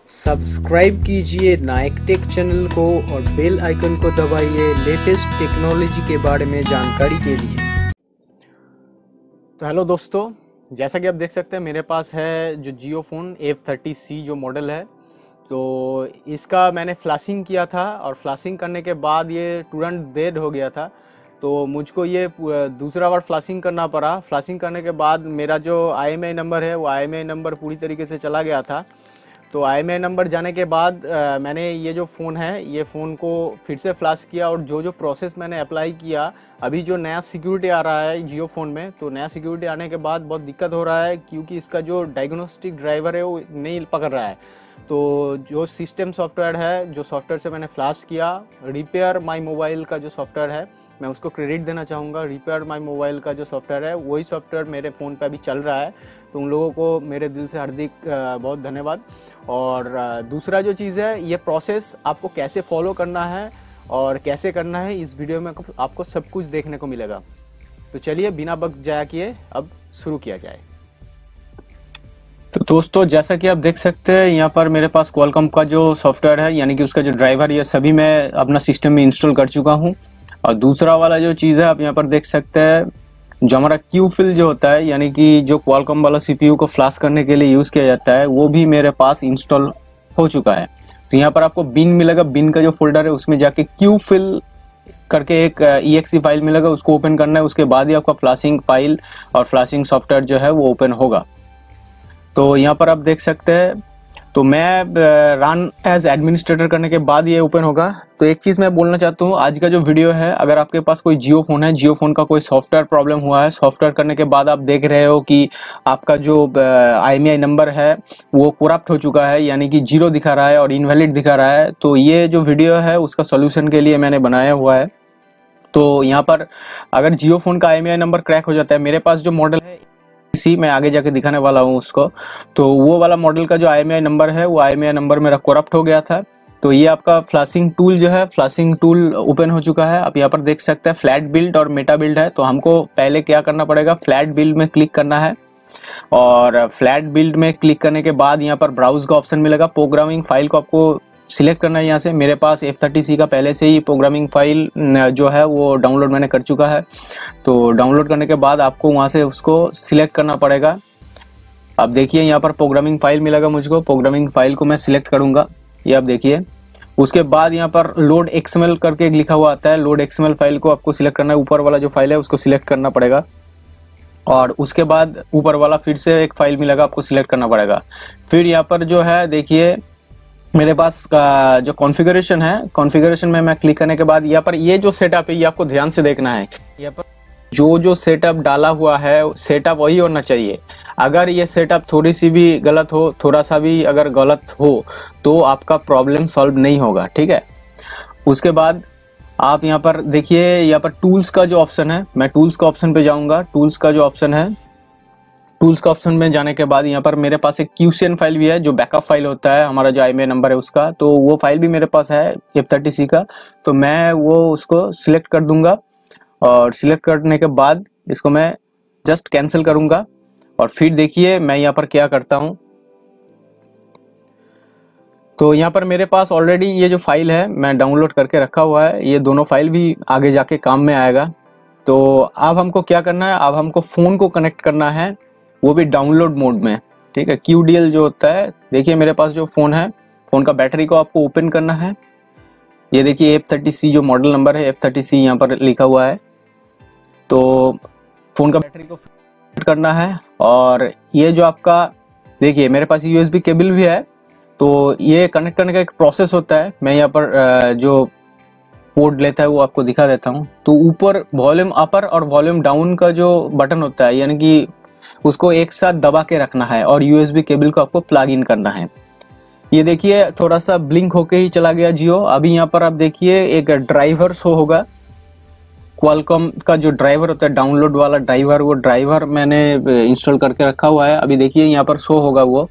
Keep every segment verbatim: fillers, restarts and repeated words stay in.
Subscribe कीजिए नायक take channel को और बेल आइकन को दबाइए लेटेस्ट टेक्नोलॉजी के बारे में जानकारी के लिए। तो हेलो दोस्तों, जैसा कि आप देख सकते हैं मेरे पास है जो Jio phone F thirty C जो मॉडल है। तो इसका मैंने फ्लैशिंग किया था और फ्लैशिंग करने के बाद ये तुरंत डेड हो गया था। तो मुझको ये दूसरा बार फ्लैशिंग करना पड़ा। फ्लैशिंग करने के बाद मेरा जो आई एम ई आई नंबर है वो I M E I number पूरी तरीके से चला गया था। तो आई एम ई आई नंबर जाने के बाद आ, मैंने ये जो फ़ोन है ये फ़ोन को फिर से फ्लैश किया और जो जो प्रोसेस मैंने अप्लाई किया, अभी जो नया सिक्योरिटी आ रहा है जियो फ़ोन में, तो नया सिक्योरिटी आने के बाद बहुत दिक्कत हो रहा है क्योंकि इसका जो डायग्नोस्टिक ड्राइवर है वो नहीं पकड़ रहा है। तो जो सिस्टम सॉफ्टवेयर है, जो सॉफ्टवेयर से मैंने फ्लैश किया, रिपेयर माई मोबाइल का जो सॉफ्टवेयर है, मैं उसको क्रेडिट देना चाहूँगा। रिपेयर माई मोबाइल का जो सॉफ्टवेयर है वही सॉफ्टवेयर मेरे फ़ोन पे अभी चल रहा है। तो उन लोगों को मेरे दिल से हार्दिक बहुत धन्यवाद। और दूसरा जो चीज़ है, ये प्रोसेस आपको कैसे फॉलो करना है और कैसे करना है, इस वीडियो में आपको सब कुछ देखने को मिलेगा। तो चलिए बिना वक्त जाया किए अब शुरू किया जाए। तो दोस्तों, जैसा कि आप देख सकते हैं यहाँ पर मेरे पास क्वालकॉम का जो सॉफ्टवेयर है, यानी कि उसका जो ड्राइवर, ये सभी मैं अपना सिस्टम में इंस्टॉल कर चुका हूँ। और दूसरा वाला जो चीज़ है आप यहाँ पर देख सकते हैं, जो हमारा क्यू फिल जो होता है, यानी कि जो क्वालकॉम वाला सीपीयू को फ्लैश करने के लिए यूज़ किया जाता है, वो भी मेरे पास इंस्टॉल हो चुका है। तो यहाँ पर आपको बिन मिलेगा, बिन का जो फोल्डर है उसमें जाके क्यू फिल करके एक ई एक्स ई फाइल मिलेगा, उसको ओपन करना है। उसके बाद ही आपका फ्लैशिंग फाइल और फ्लैशिंग सॉफ्टवेयर जो है वो ओपन होगा। तो यहाँ पर आप देख सकते हैं, तो मैं रन एज एडमिनिस्ट्रेटर करने के बाद ये ओपन होगा। तो एक चीज़ मैं बोलना चाहता हूँ, आज का जो वीडियो है, अगर आपके पास कोई जियो फ़ोन है, जियो फ़ोन का कोई सॉफ्टवेयर प्रॉब्लम हुआ है, सॉफ्टवेयर करने के बाद आप देख रहे हो कि आपका जो आई एम ई आई नंबर है वो करप्ट हो चुका है, यानी कि जीरो दिखा रहा है और इनवैलिड दिखा रहा है, तो ये जो वीडियो है उसका सोल्यूशन के लिए मैंने बनाया हुआ है। तो यहाँ पर अगर जियो फ़ोन का I M E I number crack हो जाता है, मेरे पास जो मॉडल है इसी मैं आगे जाके दिखाने वाला हूँ उसको, तो वो वाला मॉडल का जो आई एम ई आई नंबर है वो I M E I number मेरा करप्ट हो गया था। तो ये आपका फ्लैशिंग टूल जो है, फ्लैशिंग टूल ओपन हो चुका है। आप यहाँ पर देख सकते हैं फ्लैट बिल्ड और मेटा बिल्ड है। तो हमको पहले क्या करना पड़ेगा, फ्लैट बिल्ड में क्लिक करना है और फ्लैट बिल्ड में क्लिक करने के बाद यहाँ पर ब्राउज का ऑप्शन मिलेगा। प्रोग्रामिंग फाइल को आपको सिलेक्ट करना है यहाँ से। मेरे पास एफ थर्टी सी का पहले से ही प्रोग्रामिंग फाइल जो है वो डाउनलोड मैंने कर चुका है। तो डाउनलोड करने के बाद आपको वहाँ से उसको सिलेक्ट करना पड़ेगा। अब देखिए यहाँ पर प्रोग्रामिंग फाइल मिलेगा मुझको, प्रोग्रामिंग फाइल को मैं सिलेक्ट करूँगा, ये आप देखिए। उसके बाद यहाँ पर लोड एक्स एम एल करके लिखा हुआ आता है, load X M L file को आपको सिलेक्ट करना है। ऊपर वाला जो फाइल है उसको सिलेक्ट करना पड़ेगा और उसके बाद ऊपर वाला फिर से एक फाइल मिलेगा, आपको सिलेक्ट करना पड़ेगा। फिर यहाँ पर जो है देखिए मेरे पास का जो कॉन्फ़िगरेशन है, कॉन्फ़िगरेशन में मैं क्लिक करने के बाद यहाँ पर ये जो सेटअप है ये आपको ध्यान से देखना है। यहाँ पर जो जो सेटअप डाला हुआ है सेटअप वही होना चाहिए। अगर ये सेटअप थोड़ी सी भी गलत हो, थोड़ा सा भी अगर गलत हो तो आपका प्रॉब्लम सॉल्व नहीं होगा, ठीक है। उसके बाद आप यहाँ पर देखिए, यहाँ पर टूल्स का जो ऑप्शन है, मैं टूल्स का ऑप्शन पे जाऊँगा। टूल्स का जो ऑप्शन है, टूल्स का ऑप्शन में जाने के बाद यहाँ पर मेरे पास एक क्यू सी एन फाइल भी है, जो बैकअप फाइल होता है हमारा जो आई एम ई आई नंबर है उसका। तो वो फाइल भी मेरे पास है एफ थर्टी सी का। तो मैं वो उसको सिलेक्ट कर दूंगा और सिलेक्ट करने के बाद इसको मैं जस्ट कैंसिल करूंगा। और फिर देखिए मैं यहाँ पर क्या करता हूँ, तो यहाँ पर मेरे पास ऑलरेडी ये जो फाइल है मैं डाउनलोड करके रखा हुआ है। ये दोनों फाइल भी आगे जाके काम में आएगा। तो अब हमको क्या करना है, अब हमको फ़ोन को कनेक्ट करना है, वो भी डाउनलोड मोड में, ठीक है। क्यू डी एल जो होता है, देखिए मेरे पास जो फ़ोन है, फ़ोन का बैटरी को आपको ओपन करना है। ये देखिए एफ थर्टी सी जो मॉडल नंबर है, एफ थर्टी सी यहाँ पर लिखा हुआ है। तो फ़ोन का बैटरी को फिट करना है और ये जो आपका देखिए मेरे पास यू एस बी केबल भी है। तो ये कनेक्ट करने का एक प्रोसेस होता है। मैं यहाँ पर जो पोर्ट लेता है वो आपको दिखा देता हूँ। तो ऊपर वॉल्यूम अपर और वॉल्यूम डाउन का जो बटन होता है, यानी कि उसको एक साथ दबा के रखना है और यू एस बी केबल को आपको प्लग इन करना है। ये देखिए थोड़ा सा ब्लिंक होके ही चला गया जियो। अभी यहाँ पर आप देखिए एक ड्राइवर शो होगा, क्वालकॉम का जो ड्राइवर होता है, डाउनलोड वाला ड्राइवर, वो ड्राइवर मैंने इंस्टॉल करके रखा हुआ है। अभी देखिए यहाँ पर शो होगा वो,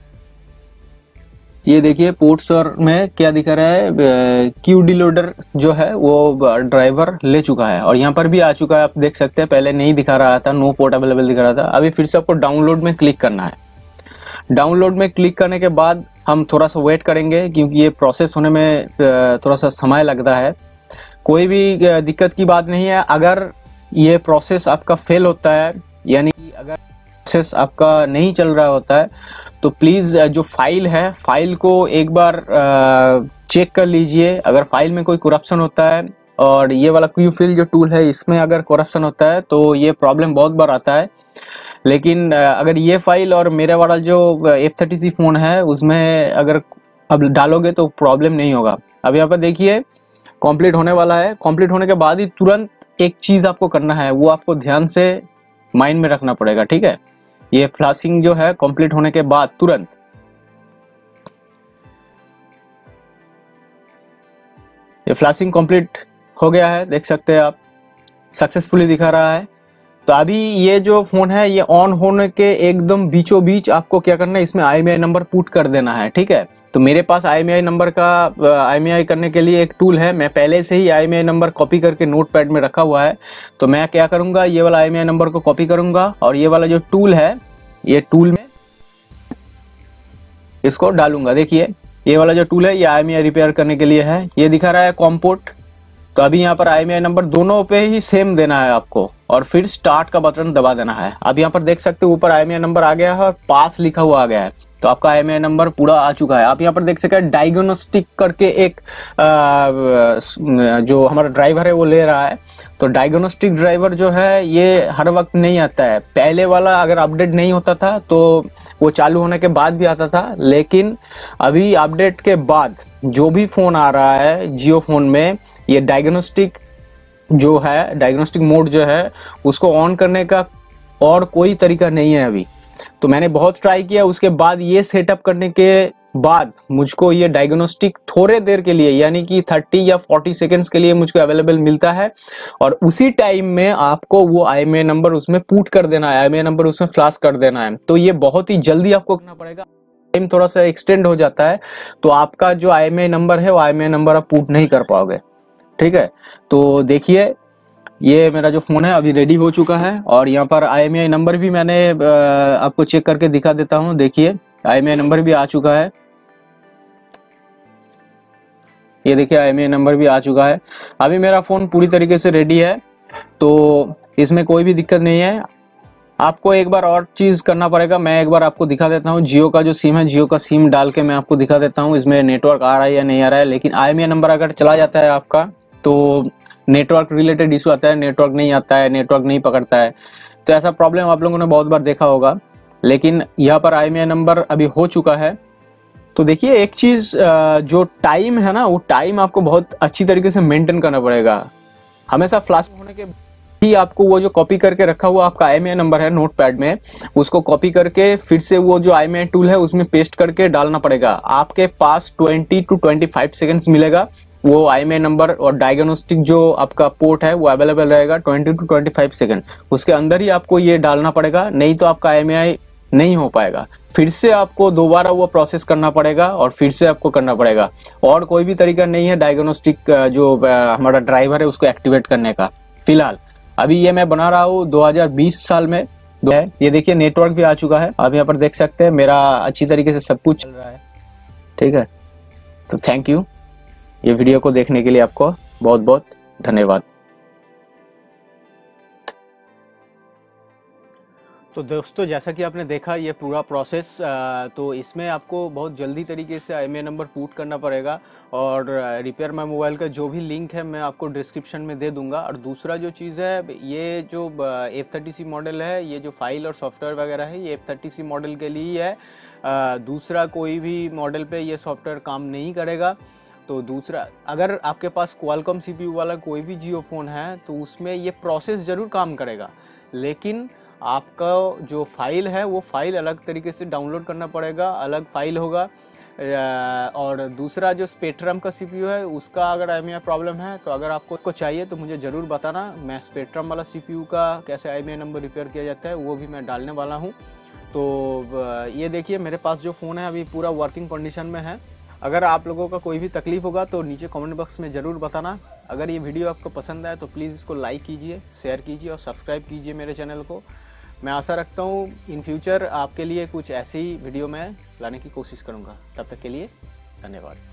ये देखिए पोर्ट्स और में क्या दिखा रहा है, क्यू डी लोडर जो है वो ड्राइवर ले चुका है और यहाँ पर भी आ चुका है। आप देख सकते हैं पहले नहीं दिखा रहा था, नो पोर्ट अवेलेबल दिखा रहा था। अभी फिर से आपको डाउनलोड में क्लिक करना है। डाउनलोड में क्लिक करने के बाद हम थोड़ा सा वेट करेंगे, क्योंकि ये प्रोसेस होने में थोड़ा सा समय लगता है। कोई भी दिक्कत की बात नहीं है। अगर ये प्रोसेस आपका फेल होता है, यानी कि अगर प्रोसेस आपका नहीं चल रहा होता है, तो प्लीज़ जो फाइल है, फाइल को एक बार चेक कर लीजिए। अगर फाइल में कोई करप्शन होता है, और ये वाला क्यू फिल जो टूल है इसमें अगर करप्शन होता है, तो ये प्रॉब्लम बहुत बार आता है। लेकिन अगर ये फाइल और मेरे वाला जो एफ थर्टी सी फ़ोन है उसमें अगर अब डालोगे तो प्रॉब्लम नहीं होगा। अब यहाँ पर देखिए कंप्लीट होने वाला है। कंप्लीट होने के बाद ही तुरंत एक चीज़ आपको करना है, वो आपको ध्यान से माइंड में रखना पड़ेगा, ठीक है। ये फ्लैशिंग जो है कंप्लीट होने के बाद तुरंत ये फ्लैशिंग कंप्लीट हो गया है, देख सकते हैं आप, सक्सेसफुली दिखा रहा है। तो अभी ये जो फोन है ये ऑन होने के एकदम बीचों बीच आपको क्या करना है, इसमें I M E I number put कर देना है, ठीक है। तो मेरे पास आई एम ई आई नंबर का आई एम ई आई करने के लिए एक टूल है। मैं पहले से ही I M E I number copy करके नोटपैड में रखा हुआ है। तो मैं क्या करूंगा, ये वाला I M E I number को कॉपी करूंगा और ये वाला जो टूल है, ये टूल में इसको डालूंगा। देखिए ये वाला जो टूल है ये आई एम ई आई रिपेयर करने के लिए है। ये दिखा रहा है कॉम्पोर्ट। तो अभी यहाँ पर आई एम ई आई नंबर दोनों पे ही सेम देना है आपको, और फिर स्टार्ट का बटन दबा देना है। अब यहाँ पर देख सकते हो ऊपर आई एम ई आई नंबर आ गया है और पास लिखा हुआ आ गया है। तो आपका I M E I number पूरा आ चुका है। आप यहाँ पर देख सकते हैं डायग्नोस्टिक करके एक आ, जो हमारा ड्राइवर है वो ले रहा है। तो डायग्नोस्टिक ड्राइवर जो है ये हर वक्त नहीं आता है। पहले वाला अगर अपडेट नहीं होता था तो वो चालू होने के बाद भी आता था, लेकिन अभी अपडेट के बाद जो भी फोन आ रहा है जियो फोन में, ये डायग्नोस्टिक जो है, डायग्नोस्टिक मोड जो है उसको ऑन करने का और कोई तरीका नहीं है अभी। तो मैंने बहुत ट्राई किया, उसके बाद ये सेटअप करने के बाद मुझको ये डायग्नोस्टिक थोड़े देर के लिए, यानी कि तीस या चालीस सेकंड्स के लिए मुझको अवेलेबल मिलता है, और उसी टाइम में आपको वो I M E I number उसमें पुट कर देना है, I M E I number उसमें फ्लैश कर देना है। तो ये बहुत ही जल्दी आपको करना पड़ेगा। टाइम थोड़ा सा एक्सटेंड हो जाता है, तो आपका जो आई एम ई आई नंबर है वो I M E I number आप पुट नहीं कर पाओगे, ठीक है। तो देखिए ये मेरा जो फोन है अभी रेडी हो चुका है, और यहाँ पर आई एम ई आई नंबर भी मैंने आपको चेक करके दिखा देता हूँ। देखिए आई एम ई आई नंबर भी आ चुका है, ये देखिए आई एम ई आई नंबर भी आ चुका है। अभी मेरा फोन पूरी तरीके से रेडी है, तो इसमें कोई भी दिक्कत नहीं है। आपको एक बार और चीज करना पड़ेगा, मैं एक बार आपको दिखा देता हूँ। जियो का जो सिम है, जियो का सिम डाल के मैं आपको दिखा देता हूँ इसमें नेटवर्क आ रहा है या नहीं आ रहा है। लेकिन आई एम ई आई नंबर अगर चला जाता है आपका तो नेटवर्क रिलेटेड इशू आता है, नेटवर्क नहीं आता है, नेटवर्क नहीं पकड़ता है। तो ऐसा प्रॉब्लम आप लोगों ने बहुत बार देखा होगा। लेकिन यहाँ पर आई एम ई आई नंबर अभी हो चुका है। तो देखिए एक चीज, जो टाइम है ना, वो टाइम आपको बहुत अच्छी तरीके से मेंटेन करना पड़ेगा। हमेशा फ्लैश होने के ही आपको वो जो कॉपी करके रखा हुआ आपका I M E I number है नोटपैड में, उसको कॉपी करके फिर से वो जो आई एम ई आई टूल है उसमें पेस्ट करके डालना पड़ेगा। आपके पास बीस टू पच्चीस सेकंड्स मिलेगा, वो I M E I number और डायग्नोस्टिक जो आपका पोर्ट है वो अवेलेबल रहेगा बीस टू पच्चीस सेकंड। उसके अंदर ही आपको ये डालना पड़ेगा, नहीं तो आपका आई एम ई आई नहीं हो पाएगा। फिर से आपको दोबारा वो प्रोसेस करना पड़ेगा और फिर से आपको करना पड़ेगा। और कोई भी तरीका नहीं है डायग्नोस्टिक जो हमारा ड्राइवर है उसको एक्टिवेट करने का। फिलहाल अभी ये मैं बना रहा हूँ दो हज़ार बीस साल में है। ये देखिए नेटवर्क भी आ चुका है। आप यहाँ पर देख सकते हैं मेरा अच्छी तरीके से सब कुछ चल रहा है, ठीक है। तो थैंक यू, ये वीडियो को देखने के लिए आपको बहुत बहुत धन्यवाद। तो दोस्तों जैसा कि आपने देखा ये पूरा प्रोसेस, तो इसमें आपको बहुत जल्दी तरीके से I M E I number put करना पड़ेगा। और रिपेयर माई मोबाइल का जो भी लिंक है मैं आपको डिस्क्रिप्शन में दे दूंगा। और दूसरा जो चीज़ है, ये जो एफ थर्टी सी मॉडल है, ये जो फाइल और सॉफ्टवेयर वगैरह है ये एफ थर्टी सी मॉडल के लिए ही है। दूसरा कोई भी मॉडल पे ये सॉफ्टवेयर काम नहीं करेगा। तो दूसरा, अगर आपके पास क्वालकॉम सी पी यू वाला कोई भी जियो फ़ोन है तो उसमें ये प्रोसेस ज़रूर काम करेगा, लेकिन आपका जो फाइल है वो फाइल अलग तरीके से डाउनलोड करना पड़ेगा, अलग फाइल होगा। और दूसरा जो स्पेक्ट्रम का सीपीयू है उसका अगर आई एम ई आई प्रॉब्लम है, तो अगर आपको को चाहिए तो मुझे ज़रूर बताना। मैं स्पेक्ट्रम वाला सीपीयू का कैसे I M E I number repair किया जाता है वो भी मैं डालने वाला हूँ। तो ये देखिए मेरे पास जो फ़ोन है अभी पूरा वर्किंग कंडीशन में है। अगर आप लोगों का कोई भी तकलीफ होगा तो नीचे कमेंट बॉक्स में ज़रूर बताना। अगर ये वीडियो आपको पसंद आए तो प्लीज़ इसको लाइक कीजिए, शेयर कीजिए और सब्सक्राइब कीजिए मेरे चैनल को। मैं आशा रखता हूँ इन फ्यूचर आपके लिए कुछ ऐसी वीडियो मैं लाने की कोशिश करूँगा। तब तक के लिए धन्यवाद।